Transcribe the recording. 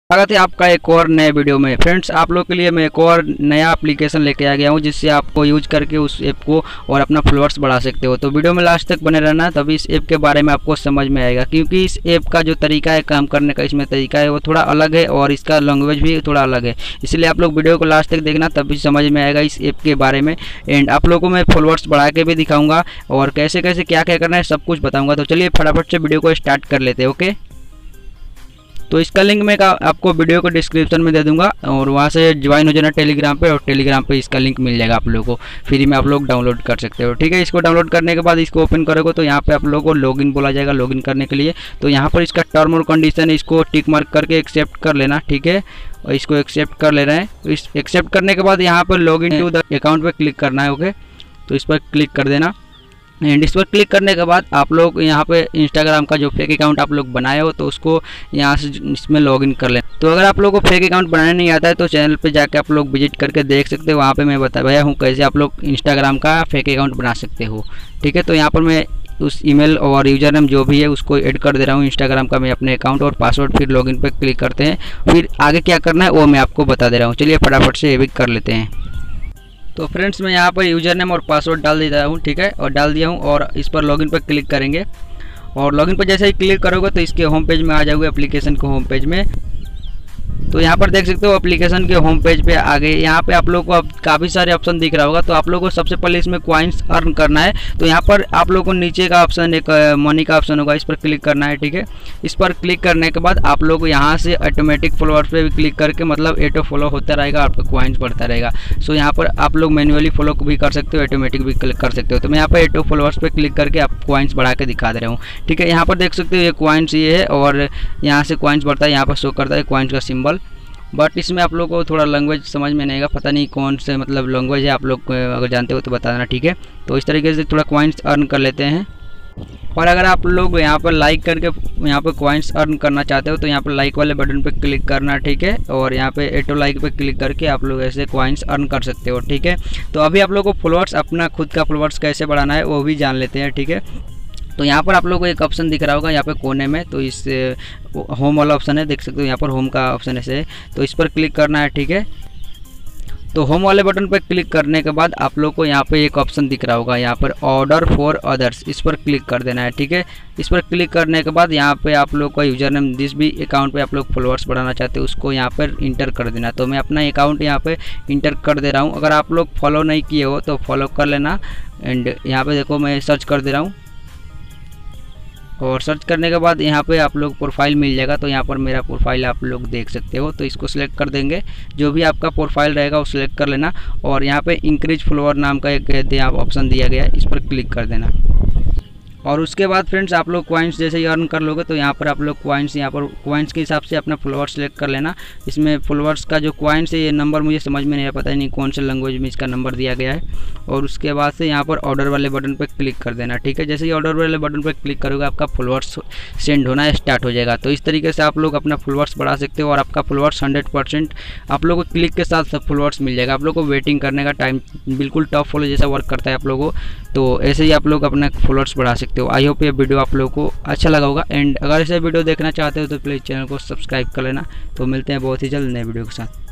स्वागत है आपका एक और नए वीडियो में। फ्रेंड्स, आप लोग के लिए मैं एक और नया एप्लीकेशन लेके आ गया हूं जिससे आपको यूज करके उस ऐप को और अपना फॉलोअर्स बढ़ा सकते हो। तो वीडियो में लास्ट तक बने रहना, तभी इस ऐप के बारे में आपको समझ में आएगा, क्योंकि इस ऐप का जो तरीका है काम करने का, इसमें तरीका है वो थोड़ा अलग है और इसका लैंग्वेज भी थोड़ा अलग है। इसलिए आप लोग वीडियो को लास्ट तक देखना, तभी समझ में आएगा इस ऐप के बारे में। एंड आप लोगों को मैं फॉलोअर्स बढ़ा के भी दिखाऊँगा और कैसे कैसे क्या क्या करना है सब कुछ बताऊँगा। तो चलिए फटाफट से वीडियो को स्टार्ट कर लेते हैं। ओके, तो इसका लिंक मैं आपको वीडियो को डिस्क्रिप्शन में दे दूंगा और वहाँ से ज्वाइन हो जाना टेलीग्राम पे, और टेलीग्राम पे इसका लिंक मिल जाएगा आप लोगों को फ्री में, आप लोग डाउनलोड कर सकते हो। ठीक है, इसको डाउनलोड करने के बाद इसको ओपन करोगे तो यहाँ पे आप लोगों को लॉगिन बोला जाएगा। लॉगिन करने के लिए तो यहाँ पर इसका टर्म और कंडीशन है, इसको टिक मार्क करके एक्सेप्ट कर लेना। ठीक है, और इसको एक्सेप्ट कर ले रहे हैं। तो इस एक्सेप्ट करने के बाद यहाँ पर लॉगिन टू द अकाउंट पर क्लिक करना है। ओके, तो इस पर क्लिक कर देना। एंड इस पर क्लिक करने के बाद आप लोग यहाँ पे इंस्टाग्राम का जो फेक अकाउंट आप लोग बनाए हो तो उसको यहाँ से इसमें लॉगिन कर लें। तो अगर आप लोगों को फेक अकाउंट बनाने नहीं आता है तो चैनल पे जाके आप लोग विजिट करके देख सकते हो। वहाँ पे मैं बताया हूँ कैसे आप लोग इंस्टाग्राम का फेक अकाउंट बना सकते हो। ठीक है, तो यहाँ पर मैं उस ईमेल और यूज़र नेम जो भी है उसको ऐड कर दे रहा हूँ इंस्टाग्राम का मैं अपने अकाउंट और पासवर्ड। फिर लॉगिन पर क्लिक करते हैं, फिर आगे क्या करना है वो मैं आपको बता दे रहा हूँ। चलिए फटाफट से ये भी कर लेते हैं। तो फ्रेंड्स, मैं यहाँ पर यूज़र नेम और पासवर्ड डाल देता हूँ। ठीक है, और डाल दिया हूँ और इस पर लॉगिन पर क्लिक करेंगे। और लॉगिन पर जैसे ही क्लिक करोगे तो इसके होम पेज में आ जाओगे, एप्लीकेशन के होम पेज में। तो यहाँ पर देख सकते हो एप्लीकेशन के होम पेज पे आगे यहाँ पे आप लोगों को अब काफ़ी सारे ऑप्शन दिख रहा होगा। तो आप लोगों को सबसे पहले इसमें कॉइन्स अर्न करना है। तो यहाँ पर आप लोगों को नीचे का ऑप्शन एक मनी का ऑप्शन होगा, इस पर क्लिक करना है। ठीक है, इस पर क्लिक करने के बाद आप लोग यहाँ से ऑटोमेटिक फॉलोअर्स पे भी क्लिक करके, मतलब ऑटो फॉलो होता रहेगा, आपका कॉइन्स बढ़ता रहेगा। सो यहाँ पर आप लोग मैन्युअली फॉलो भी कर सकते हो, ऑटोमेटिक भी क्लिक कर सकते हो। तो मैं यहाँ पर ऑटो फॉलोअर्स पे क्लिक करके आप कॉइन्स बढ़ा के दिखा दे रहा हूँ। ठीक है, यहाँ पर देख सकते हो ये कॉइन्स ये है और यहाँ से कॉइन्स बढ़ता है, यहाँ पर शो करता है कॉइन्स का सिंबल। बट इसमें आप लोग को थोड़ा लैंग्वेज समझ में नहीं आएगा, पता नहीं कौन से मतलब लैंग्वेज है, आप लोग अगर जानते हो तो बता देना। ठीक है, तो इस तरीके से थोड़ा कॉइन्स अर्न कर लेते हैं। और अगर आप लोग यहाँ पर लाइक करके यहाँ पर कॉइन्स अर्न करना चाहते हो तो यहाँ पर लाइक वाले बटन पर क्लिक करना। ठीक है, और यहाँ पे ऑटो लाइक पे क्लिक करके आप लोग ऐसे कॉइन्स अर्न कर सकते हो। ठीक है, तो अभी आप लोग को फॉलोअर्स, अपना खुद का फॉलोअर्स कैसे बढ़ाना है वो भी जान लेते हैं। ठीक है, तो यहाँ पर आप लोगों को एक ऑप्शन दिख रहा होगा यहाँ पे कोने में, तो इस होम वाला ऑप्शन है, देख सकते हो यहाँ पर होम का ऑप्शन ऐसे है, तो इस पर क्लिक करना है। ठीक है, तो होम वाले बटन पर क्लिक करने के बाद आप लोग को यहाँ पे एक ऑप्शन दिख रहा होगा यहाँ पर ऑर्डर फॉर अदर्स, इस पर क्लिक कर देना है। ठीक है, इस पर क्लिक करने के बाद यहाँ पे आप लोग का यूज़र नेम, जिस भी अकाउंट पे आप लोग फॉलोअर्स बढ़ाना चाहते हो उसको यहाँ पर इंटर कर देना। तो मैं अपना अकाउंट यहाँ पे इंटर कर दे रहा हूँ। अगर आप लोग फॉलो नहीं किए हो तो फॉलो कर लेना। एंड यहाँ पे देखो मैं सर्च कर दे रहा हूँ, और सर्च करने के बाद यहाँ पे आप लोग प्रोफाइल मिल जाएगा। तो यहाँ पर मेरा प्रोफाइल आप लोग देख सकते हो, तो इसको सिलेक्ट कर देंगे। जो भी आपका प्रोफाइल रहेगा वो सिलेक्ट कर लेना और यहाँ पे इंक्रीज फॉलोअर नाम का एक ऑप्शन दिया गया है, इस पर क्लिक कर देना। और उसके बाद फ्रेंड्स आप लोग कॉइन्स जैसे ही अर्न कर लोगे तो यहाँ पर आप लोग कॉइन्स, यहाँ पर कॉइन्स के हिसाब से अपना फॉलोअर्स सेलेक्ट कर लेना। इसमें फॉलोअर्स का जो कॉइन्स है ये नंबर मुझे समझ में नहीं, पता नहीं कौन से लैंग्वेज में इसका नंबर दिया गया है। और उसके बाद से यहाँ पर ऑर्डर वाले बटन पर क्लिक कर देना। ठीक है, जैसे ही ऑर्डर वाले बटन पर क्लिक करोगे आपका फॉलोअर्स सेंड होना स्टार्ट हो जाएगा। तो इस तरीके से आप लोग अपना फॉलोअर्स बढ़ा सकते हो और आपका फॉलोअर्स 100% आप लोगों को क्लिक के साथ सब फॉलोअर्स मिल जाएगा। आप लोग को वेटिंग करने का टाइम बिल्कुल टॉप फॉलो जैसा वर्क करता है आप लोगों को। तो ऐसे ही आप लोग अपना फॉलोअर्स बढ़ा सकते हो। आई होप ये वीडियो आप लोगों को अच्छा लगा होगा। एंड अगर ऐसे वीडियो देखना चाहते हो तो प्लीज़ चैनल को सब्सक्राइब कर लेना। तो मिलते हैं बहुत ही जल्द नए वीडियो के साथ।